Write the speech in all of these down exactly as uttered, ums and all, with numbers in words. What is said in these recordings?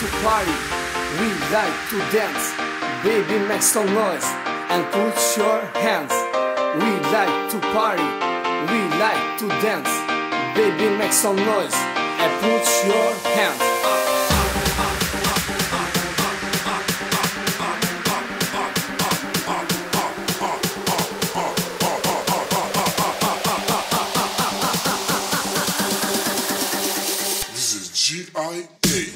to party, we like to dance. Baby, make some noise and put your hands. We like to party, we like to dance. Baby, make some noise and put your hands. G I A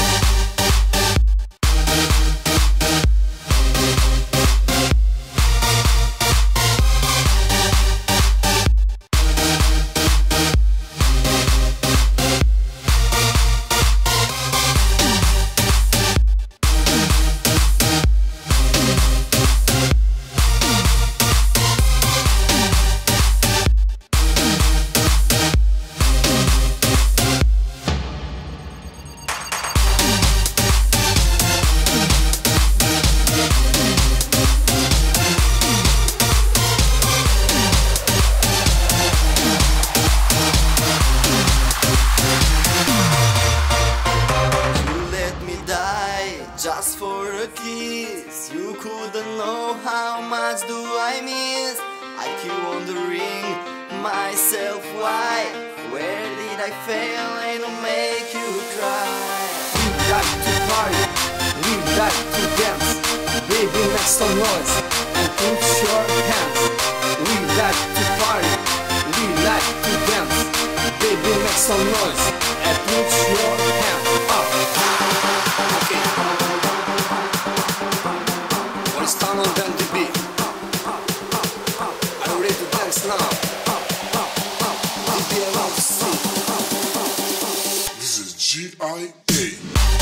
just for a kiss. You couldn't know how much do I miss. I keep wondering myself why. Where did I fail and make you cry? We like to party, we like to dance. Baby, make some noise and put your hands. We like to party, we like to dance. Baby, make some noise and put your hands up. Okay. Stand on the beat. Are you ready to dance now? D B L C. This is G I A